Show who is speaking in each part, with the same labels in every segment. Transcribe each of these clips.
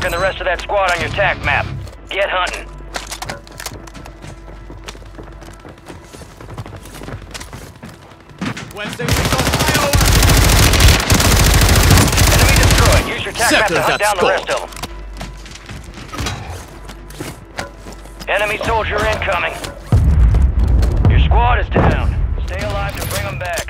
Speaker 1: Marking the rest of that squad on your TAC map. Get hunting.
Speaker 2: Wednesday, we got flyover!
Speaker 1: Enemy destroyed. Use your TAC map to hunt down the rest of them. Enemy soldier incoming. Your squad is down. Stay alive to bring them back.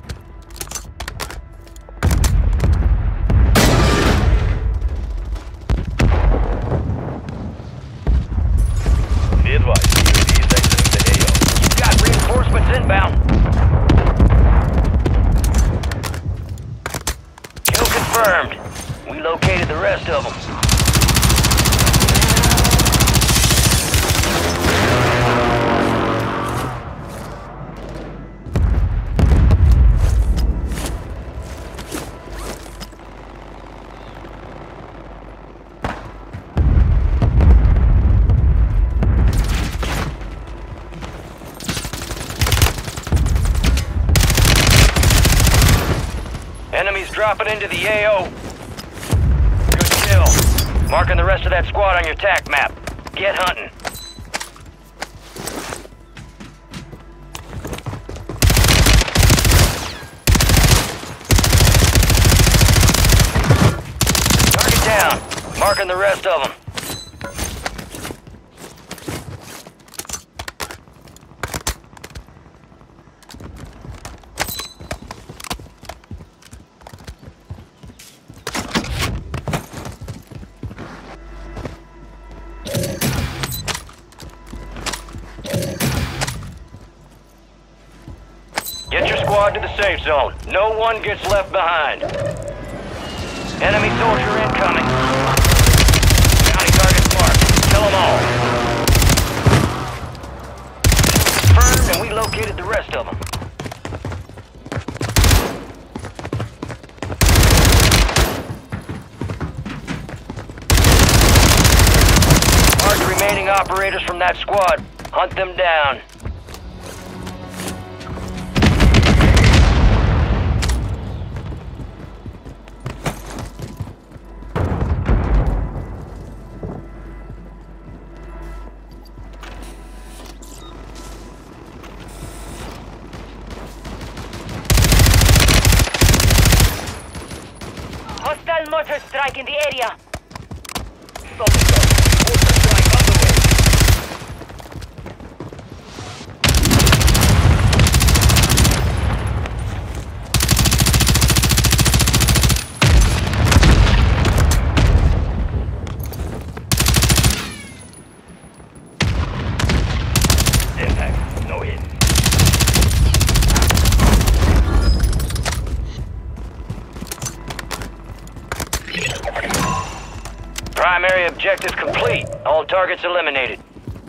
Speaker 3: Be advised, UAV is exiting the AO.
Speaker 1: You've got reinforcements inbound. Kill confirmed. We located the rest of them. Enemies dropping into the AO. Good kill. Marking the rest of that squad on your TAC map. Get hunting. Target down. Marking the rest of them. Get your squad to the safe zone. No one gets left behind. Enemy soldier incoming. Bounty targets marked. Kill them all. Confirmed, and we located the rest of them. Mark remaining operators from that squad. Hunt them down.
Speaker 4: Hostile mortar strike in the area.
Speaker 1: Mortar strike on the way.
Speaker 3: Impact, no hit.
Speaker 1: Primary objective complete. All targets eliminated.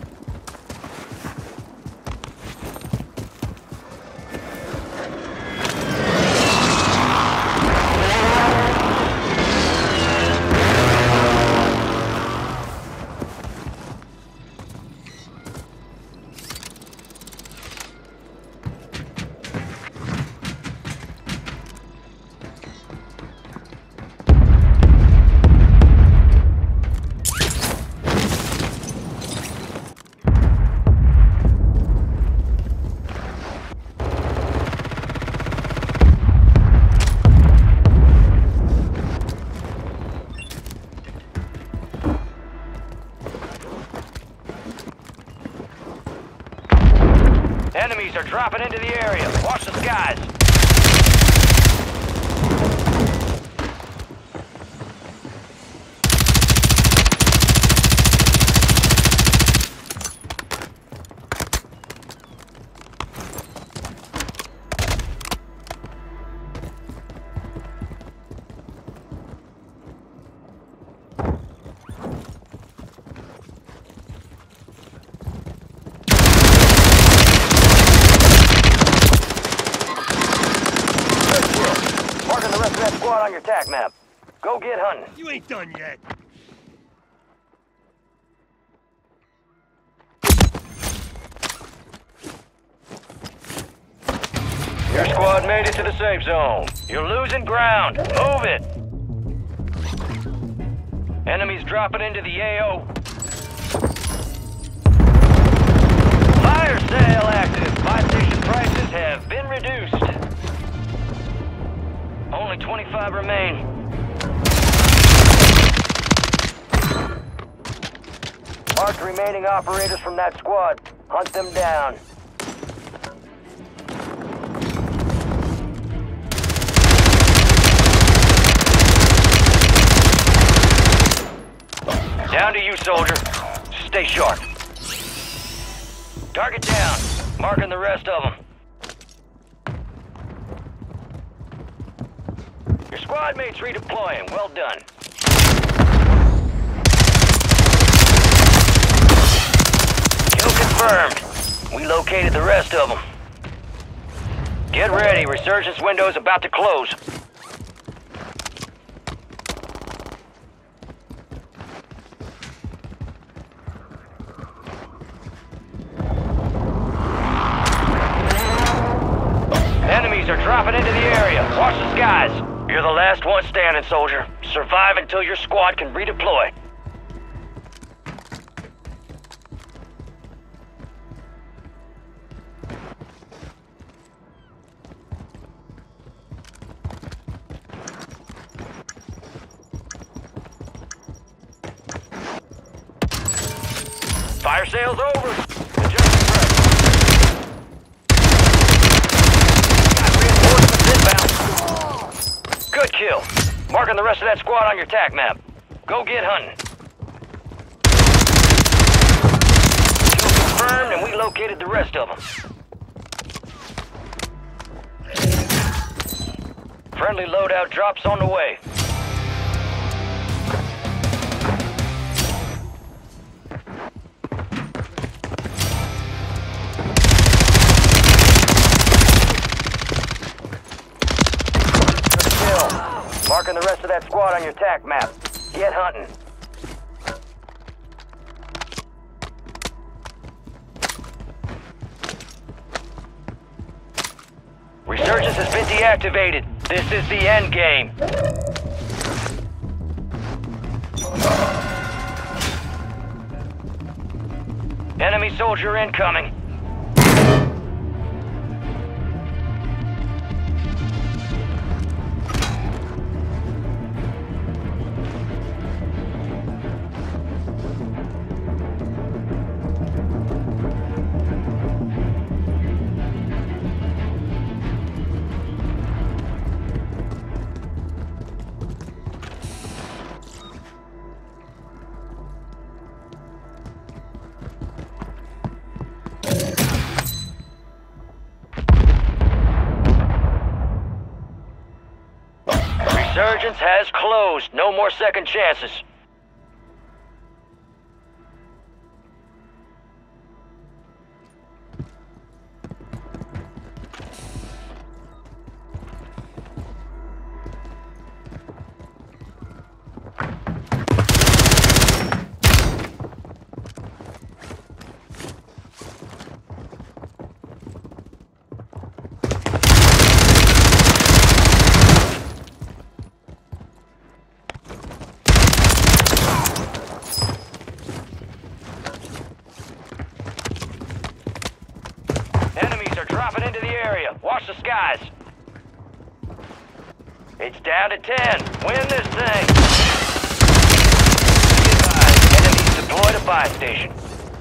Speaker 1: Enemies are dropping into the area. Watch the skies. That squad on your TAC map. Go get hunting.
Speaker 2: You ain't done yet.
Speaker 1: Your squad made it to the safe zone. You're losing ground. Move it. Enemies dropping into the AO. Fire sale active. Buy station prices have been reduced. Only 25 remain. Mark the remaining operators from that squad. Hunt them down. Down to you, soldier. Stay sharp. Target down. Marking the rest of them. Your squad mates redeploying. Well done. Kill confirmed. We located the rest of them. Get ready. Resurgence window's about to close. Enemies are dropping into the area. Watch the skies. You're the last one standing, soldier. Survive until your squad can redeploy. Fire sale's over. Adjust the pressure. Good kill. Marking the rest of that squad on your TAC map. Go get hunting. Kill confirmed, and we located the rest of them. Friendly loadout drops on the way. Marking the rest of that squad on your TAC map. Get hunting. Resurgence has been deactivated. This is the end game. Enemy soldier incoming. Resurgence has closed. No more second chances. Dropping into the area. Watch the skies. It's down to 10. Win this thing. Be advised, enemies deployed a buy station.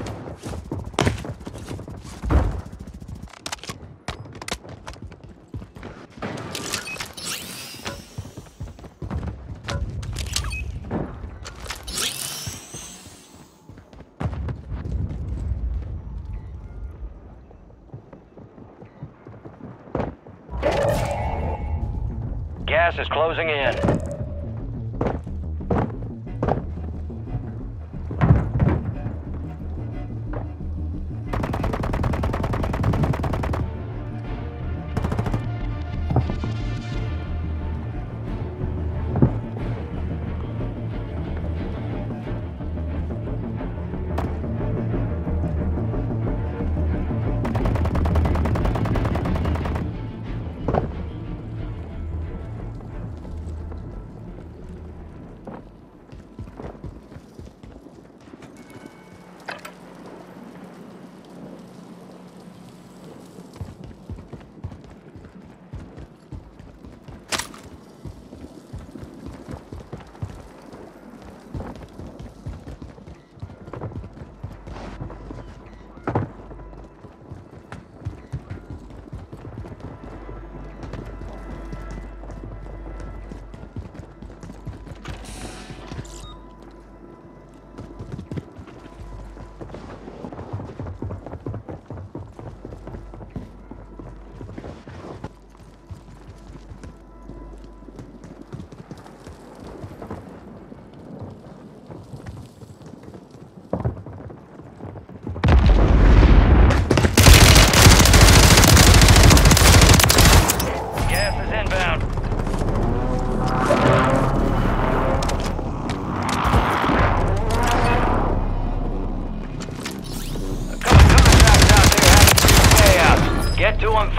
Speaker 1: Gas is closing in.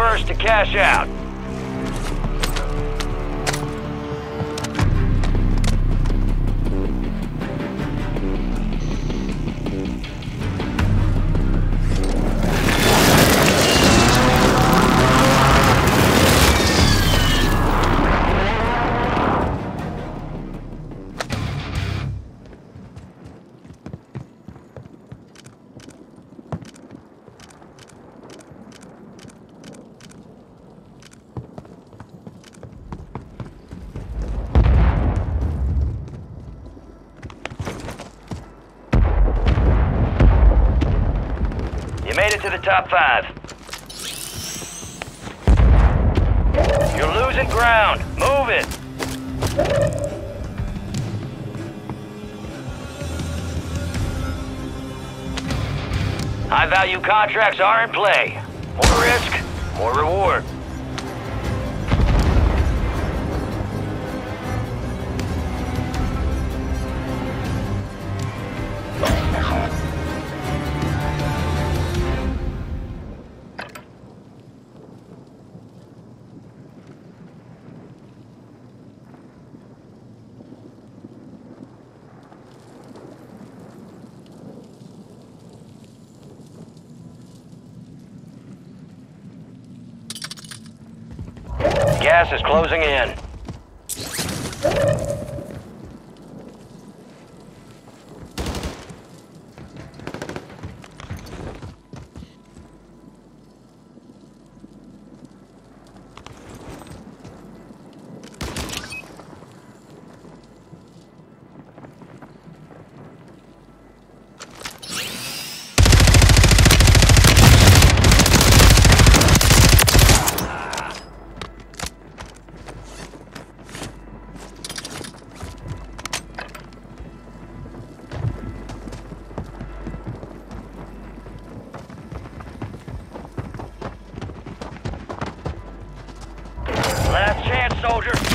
Speaker 1: first to cash out. You made it to the top 5. You're losing ground. Move it. High-value contracts are in play. More risk, more reward. Gas is closing in. Last chance, soldier.